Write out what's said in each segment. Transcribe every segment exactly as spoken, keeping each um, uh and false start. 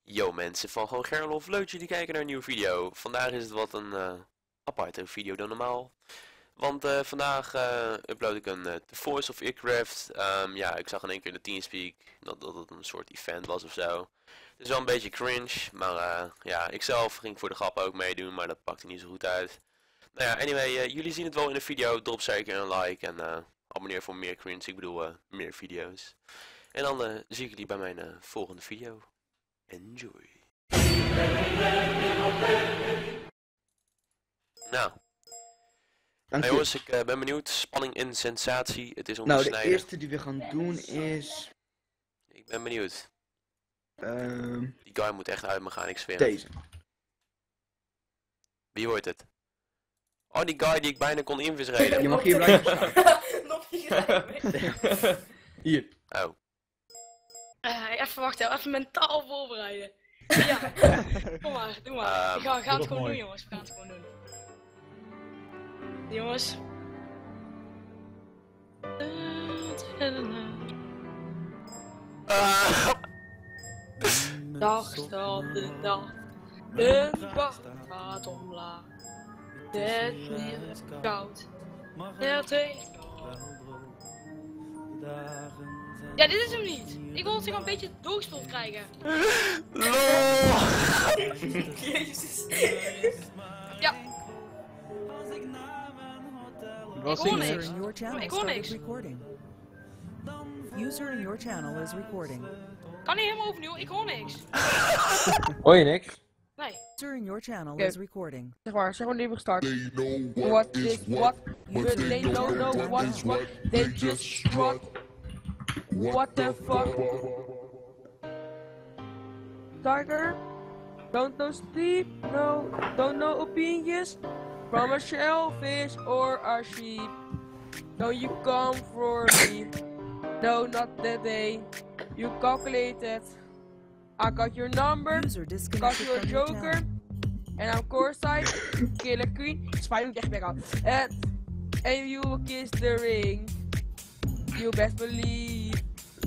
Yo mensen van gewoon Gerlof, leuk dat jullie kijken naar een nieuwe video. Vandaag is het wat een uh, aparte video dan normaal. Want uh, vandaag uh, upload ik een uh, The Voice of Aircraft. Um, ja, ik zag in één keer de Teamspeak dat, dat het een soort event was of zo. Het is wel een beetje cringe, maar uh, ja, ik zelf ging voor de grap ook meedoen, maar dat pakte niet zo goed uit. Nou ja, anyway, uh, jullie zien het wel in de video, drop zeker een like en uh, abonneer voor meer cringe, ik bedoel uh, meer video's. En dan uh, zie ik jullie bij mijn uh, volgende video. Enjoy. Nou. Hey jongens, ik uh, ben benieuwd. Spanning en sensatie. Het is Nou, ontsnijden. de eerste die we gaan doen is... Ik ben benieuwd. Um, Die guy moet echt uit me gaan, ik zweer. Deze. Wie hoort het? Oh, die guy die ik bijna kon invisreden. Je mag hier blijven staan. Nog hier. Hier. Oh. Uh, even wachten, even mentaal voorbereiden. Ja, kom maar, doe maar. Um, ik ga, ga het gewoon doen, jongens. We gaan het gewoon doen. Jongens. Uh. Dag staat de dag. De wacht gaat omlaag. Het meer is koud. Het heeft Ja, dit is hem niet. Ik wil zich een beetje doorgespeeld krijgen. Jezus. Ja. Ik hoor niks. Ik hoor niks. User in your channel is recording. Kan niet helemaal overnieuw, ik hoor niks. Hoor je niks? Nee. User in your channel Okay. is recording. Zeg maar, zeg maar nu gestart. What is what? But they don't know what's what. They just what? What the fuck? Tiger? Don't know sleep? No. Don't know opinions? From a shellfish or a sheep? No, you come for me. No, not that day. You calculated. I got your number. User Got disconnected your from your joker. channel. And I'm courtside. Killer queen. Spijt me echt back out. And, and you will kiss the ring. You best believe.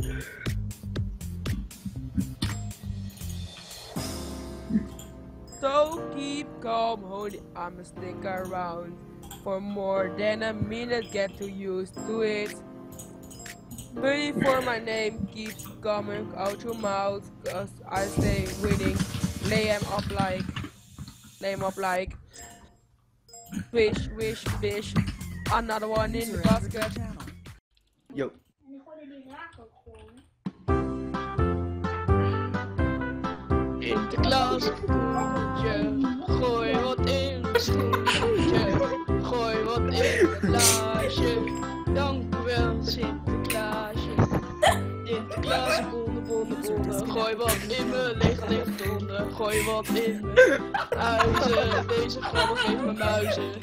So keep calm, holy. I'ma stick around for more than a minute. Get too used to it. Before my name keeps coming out your mouth, cause I stay winning. Lay him up like, lay him up like. Wish, wish, wish. Another one in the User entered your basket. channel. Yo. Sinterklaas, je gooi wat in een schoentje, gooi wat in een glaasje. Dank u wel, Sinterklaasje. Sinterklaas, bonnen, bonnen, bonnen, gooi wat in me, licht, licht, donder, gooi wat in me. Huizen, deze grabbel geeft me muizen.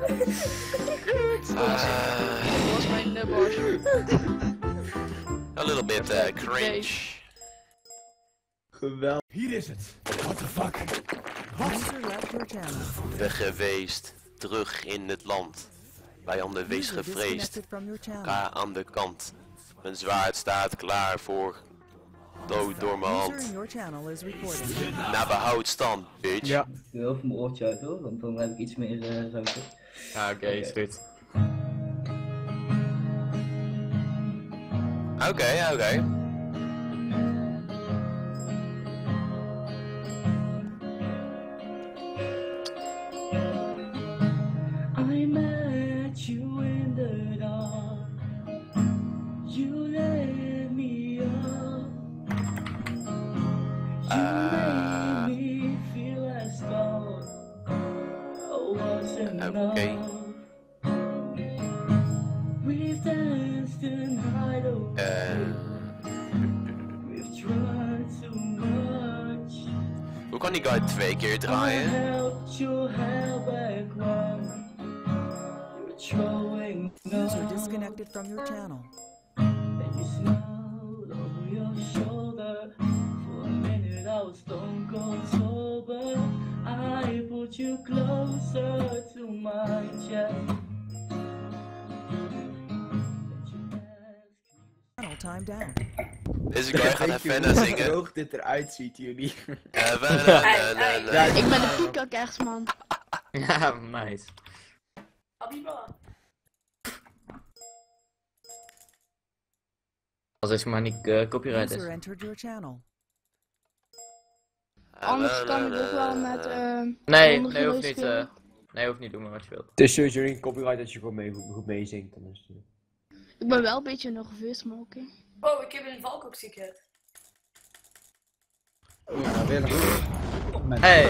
Dat was mijn uh, barsje. A little bit uh, cringe. Geweldig. Hier is het. What the fuck? User left your channel. Weg geweest, terug in het land. Vijanden wees User gevreesd, disconnected from your channel. K aan de kant. Mijn zwaard staat klaar voor dood door mijn User in hand. your channel is recording. Na behoud stand, bitch. Ja. Ik doe even mijn oortje uit hoor, want dan heb ik iets meer uh, ruimte. Ja, oké, is goed. Oké, okay, oké. Okay. I met you in the dark. You let me up. You Uh, made me feel as though I wasn't Okay. enough. We've danced the night away. Uh, We've tried too much. hoe kan die guy twee keer I draaien? helped you held back one. You're throwing User up. disconnected from your channel. And you smiled over your shoulder. For a minute I was stone cold sober. I put you closer to my chest. Channel timed out. Deze guy gaat Weet je Havana hoe zingen. droog dit eruit ziet, jullie? Havana, na, na, na. Ja, Ik ben de piekakers, man. Ja, meid. Als deze maar niet uh, copyright User is. entered your channel. Anders kan ik ook wel met... eh Nee, zonder nee, hoeft geluid niet. spelen. Uh, nee, hoeft niet. Doe maar wat je wilt. Het is sowieso geen copyright als je gewoon mee, goed meezingt. Dan is het... Ik ben wel een beetje nerveus, maar oké. Oh, ik heb een valkok secret. Ja, Willem. Hey!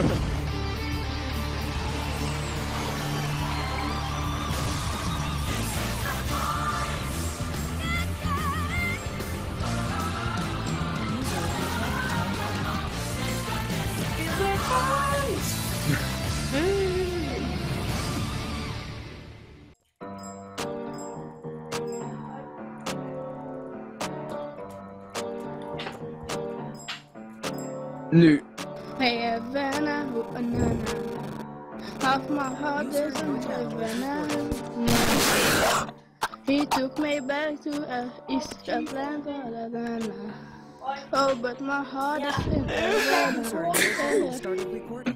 Nu. Hey Havana, oh banana. Half my heart is in Havana. He took me back to uh, East Atlanta, Havana. Oh, but my heart is in User in your channel Havana. started recording.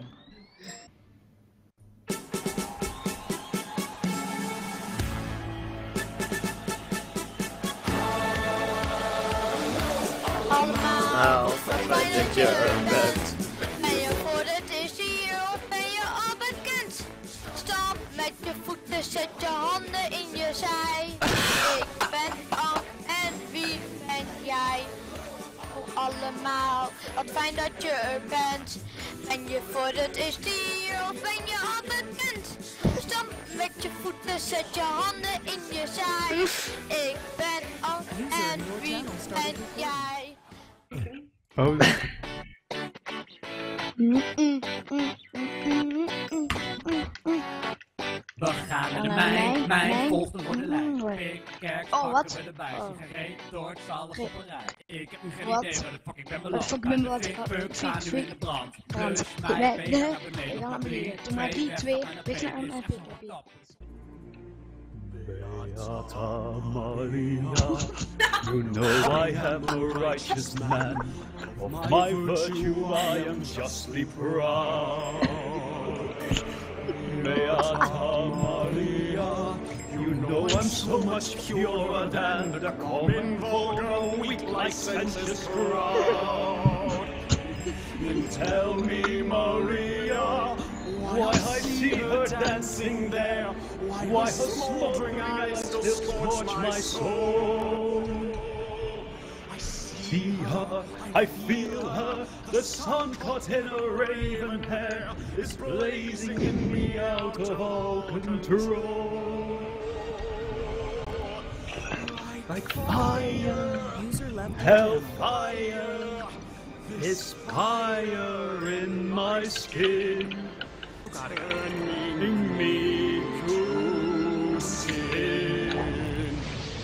Nou, fijn dat je er bent. Ben je voor het eerst hier of ben je al bekend? Stap met je voeten, zet je handen in je zij. Ik ben Al en wie ben jij? Allemaal, wat fijn dat je er bent. Ben je voor het eerst hier of ben je al bekend? Stap met je voeten, zet je handen in je zij. Ik ben Al en wie ben jij? Oh. We gaan naar de mijn, mijn volgende worden lijn. Ik kerk, Oh, wat? pakken we erbij. Oh. Sigaret, door het alles op een rij. Ik heb nu geen Wat? idee waar de fuck ik ben Wat beland. fuck ben Maar wat? de Wat? fikfuck staan nu in de brand. Want Dus ik mij ben mee de... naar beneden. Ik ga naar Drie, beneden. Doe maar die twee. Weg naar een twee, en Beata Maria, you know I am a righteous man. Of my virtue I am justly proud. Beata Maria, you know I'm so much purer than the common vulgar weak licentious crowd. Tell me, Maria, why I see her dancing there, why her smoldering eyes still scorch my soul. I see her, I feel her, the sun caught in her raven hair is blazing in me out of all control. Like fire, User left your channel. hellfire, is fire in my skin, turning me to sin.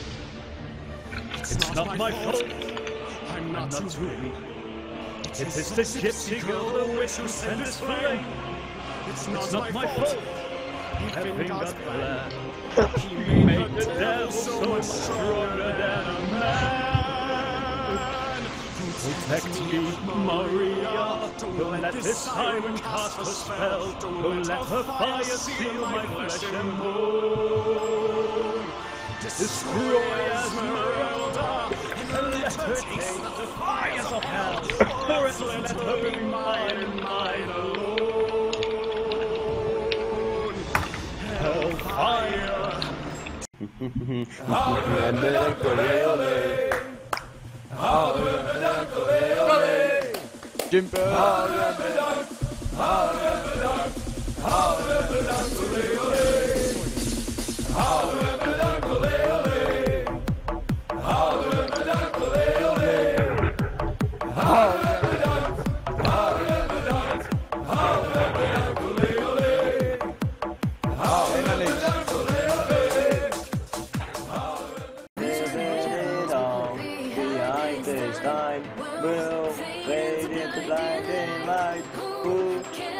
It's not my fault, I'm not too weak. It is the gypsy girl, the witch who sent this flame. It's not my fault, having got glad. He made the devil so much stronger than a man. Protect me, Maria. Don't let this siren cast a spell. Don't let her fire seal my flesh and bone. Destroy Esmeralda, and let her taste the fires of hell. Forever let her be mine and mine alone. Hellfire. Behind this time will fade into blinding light. Who